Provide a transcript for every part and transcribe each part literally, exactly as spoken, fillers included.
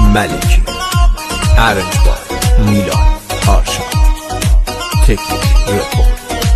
ملکی، ارنجبار میلاد آرشان، تکنیک رکورد.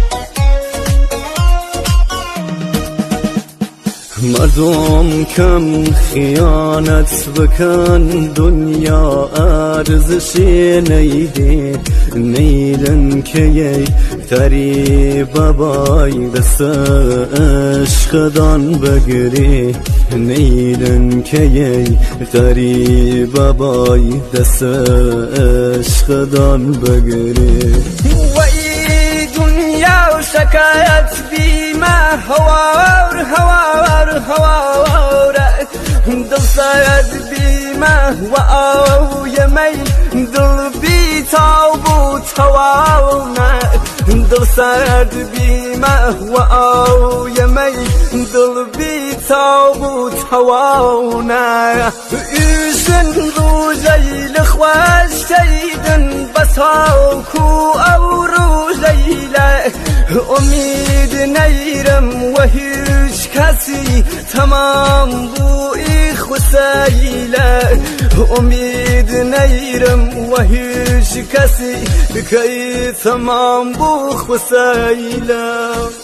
مردم کم خیانت بکن، دنیا ارزشی نیده، نیدن که یک غریب بای دست عشقدان بگیری، نیدن که یک غریب بای دست عشقدان بگیری. وای دنیا شکایت بیمه هوار هوار هوار، دل سرد بیمه و آوی می دل بی تاب و توانه، دل سرد بیمه و آوی می دل بی تاب و توانه. ایشن رو جیل خوش تیدن بسا کو او رو جیله، امید نیرم و هیچ کسی تمام بوی خسیله، امید نیرم و هیچ کسی که تمام بو خسیله.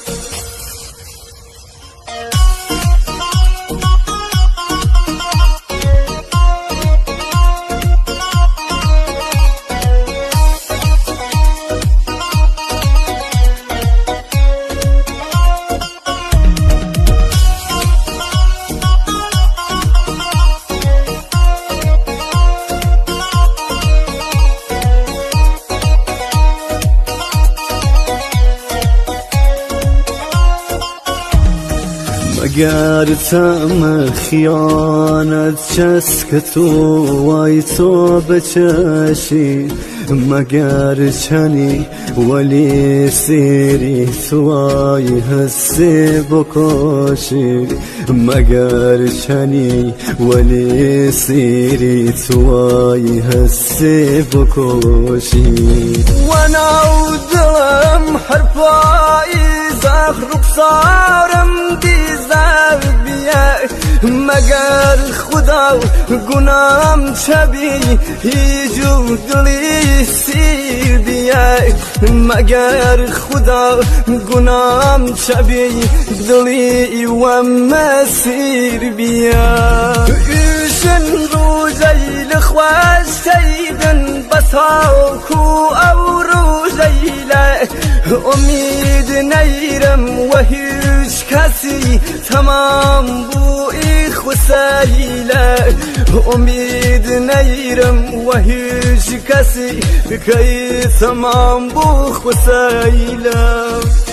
مگر تم خیانت چست که تو وای تو بچشی، مگر چنی ولی سیری تو وای حسی بکشی، مگر چنی ولی سیری تو وای حسی بکشی. و ناو دلم هر پاییزه رخسارم دیزه بیه، مگر خدا گناهم چبی هیچو دلی سیر بیه، مگر خدا گناهم چبی دلی و مسیر بیه. ایشن رو جیل خوش تیدن بسا کو او رو جیله، امید نیرم و هیچ کسی تمام بوی خسیله، امید نیرم و هیچ کسی که تمام بو خسیله.